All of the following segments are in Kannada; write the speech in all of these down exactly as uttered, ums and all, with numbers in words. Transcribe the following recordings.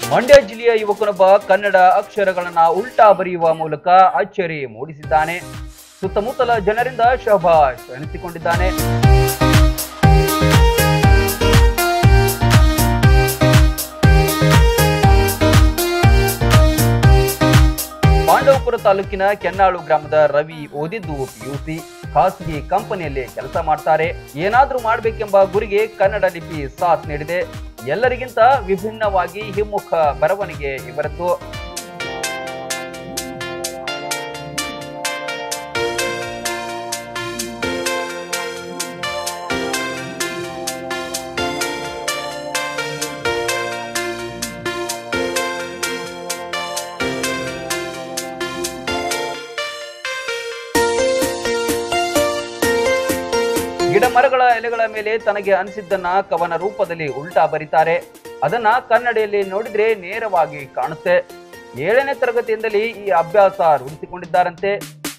ಮಂಡ್ಯ ಜಿಲ್ಲೆಯ ಯುವಕನೊಬ್ಬ ಕನ್ನಡ ಅಕ್ಷರಗಳನ್ನ ಉಲ್ಟಾ ಬರೆಯುವ ಮೂಲಕ ಅಚ್ಚರಿ ಮೂಡಿಸಿದ್ದಾನೆ. ಸುತ್ತಮುತ್ತಲ ಜನರಿಂದ ಶಭಾಷ್ ಎನಿಸಿಕೊಂಡಿದ್ದಾನೆ. ಪಾಂಡವಪುರ ತಾಲೂಕಿನ ಕೆನ್ನಾಳು ಗ್ರಾಮದ ರವಿ ಓದಿದ್ದು ಪಿಯುಸಿ, ಖಾಸಗಿ ಕಂಪನಿಯಲ್ಲಿ ಕೆಲಸ ಮಾಡ್ತಾರೆ. ಏನಾದ್ರೂ ಮಾಡ್ಬೇಕೆಂಬ ಗುರಿಗೆ ಕನ್ನಡ ಲಿಪಿ ಸಾಥ್ ನೀಡಿದೆ. ಎಲ್ಲರಿಗಿಂತ ವಿಭಿನ್ನವಾಗಿ ಹಿಮ್ಮುಖ ಬರವಣಿಗೆ ಇವರದ್ದು. ಗಿಡ ಮರಗಳ ಎಲೆಗಳ ಮೇಲೆ ತನಗೆ ಅನಿಸಿದ್ದನ್ನ ಕವನ ರೂಪದಲ್ಲಿ ಉಲ್ಟಾ ಬರೀತಾರೆ. ಅದನ್ನ ಕನ್ನಡಿಯಲ್ಲಿ ನೋಡಿದ್ರೆ ನೇರವಾಗಿ ಕಾಣುತ್ತೆ. ಏಳನೇ ತರಗತಿಯಿಂದಲೇ ಈ ಅಭ್ಯಾಸ ರೂಢಿಸಿಕೊಂಡಿದ್ದಾರಂತೆ.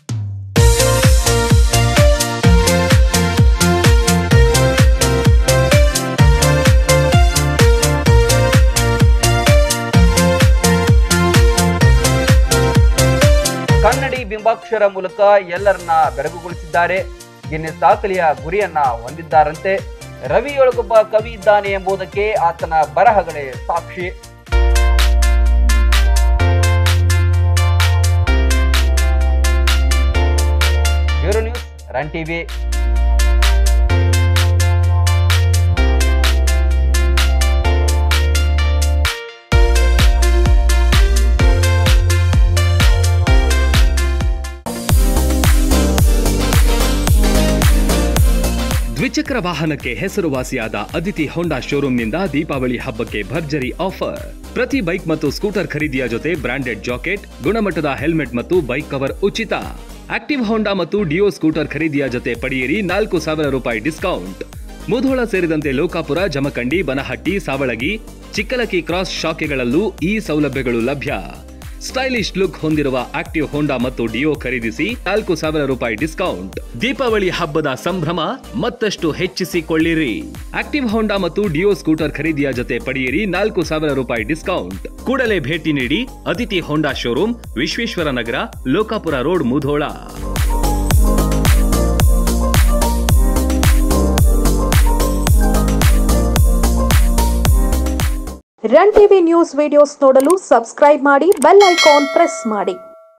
ಕನ್ನಡಿ ಬಿಂಬಾಕ್ಷರ ಮೂಲಕ ಎಲ್ಲರನ್ನ ಬೆರಗುಗೊಳಿಸಿದ್ದಾರೆ. ಗಿನ್ನೆಸ್ ದಾಖಲೆಯ ಗುರಿಯನ್ನ ಹೊಂದಿದ್ದಾರಂತೆ. ರವಿಯೊಳಗೊಬ್ಬ ಕವಿ ಇದ್ದಾನೆ ಎಂಬುದಕ್ಕೆ ಆತನ ಬರಹಗಳೇ ಸಾಕ್ಷಿ. Bureau news, run TV. ದ್ವಿಚಕ್ರ ವಾಹನಕ್ಕೆ ಹೆಸರುವಾಸಿಯಾದ ಅದಿತಿ ಹೋಂಡಾ ಶೋರೂಮ್ನಿಂದ ದೀಪಾವಳಿ ಹಬ್ಬಕ್ಕೆ ಭರ್ಜರಿ ಆಫರ್. ಪ್ರತಿ ಬೈಕ್ ಮತ್ತು ಸ್ಕೂಟರ್ ಖರೀದಿಯ ಜೊತೆ ಬ್ರಾಂಡೆಡ್ ಜಾಕೆಟ್, ಗುಣಮಟ್ಟದ ಹೆಲ್ಮೆಟ್ ಮತ್ತು ಬೈಕ್ ಕವರ್ ಉಚಿತ. ಆಕ್ಟಿವ್ ಹೋಂಡಾ ಮತ್ತು ಡಿಯೋ ಸ್ಕೂಟರ್ ಖರೀದಿಯ ಜೊತೆ ಪಡೆಯಿರಿ ನಾಲ್ಕು ಸಾವಿರ ರೂಪಾಯಿ ಡಿಸ್ಕೌಂಟ್. ಮುಧೋಳ ಸೇರಿದಂತೆ ಲೋಕಾಪುರ, ಜಮಖಂಡಿ, ಬನಹಟ್ಟಿ, ಸಾವಳಗಿ, ಚಿಕ್ಕಲಕ್ಕಿ ಕ್ರಾಸ್ ಶಾಖೆಗಳಲ್ಲೂ ಈ ಸೌಲಭ್ಯಗಳು ಲಭ್ಯ. ಸ್ಟೈಲಿಶ್ ಲುಕ್ ಹೊಂದಿರುವ ಆಕ್ಟಿವ್ ಹೋಂಡಾ ಮತ್ತು ಡಿಯೋ ಖರೀದಿಸಿ ನಾಲ್ಕು ಸಾವಿರ ರೂಪಾಯಿ ಡಿಸ್ಕೌಂಟ್. ದೀಪಾವಳಿ ಹಬ್ಬದ ಸಂಭ್ರಮ ಮತ್ತಷ್ಟು ಹೆಚ್ಚಿಸಿಕೊಳ್ಳಿರಿ. ಆಕ್ಟಿವ್ ಹೋಂಡಾ ಮತ್ತು ಡಿಯೋ ಸ್ಕೂಟರ್ ಖರೀದಿಯ ಜೊತೆ ಪಡೆಯಿರಿ ನಾಲ್ಕು ಸಾವಿರ ರೂಪಾಯಿ ಡಿಸ್ಕೌಂಟ್. ಕೂಡಲೇ ಭೇಟಿ ನೀಡಿ Aditi Honda showroom, Vishweshwara Nagar, Lokapur road, Mudhol. Run TV news videos ನೋಡಲು ಸಬ್ಸ್ಕ್ರೈಬ್ ಮಾಡಿ, ಬೆಲ್ ಐಕಾನ್ ಪ್ರೆಸ್ ಮಾಡಿ.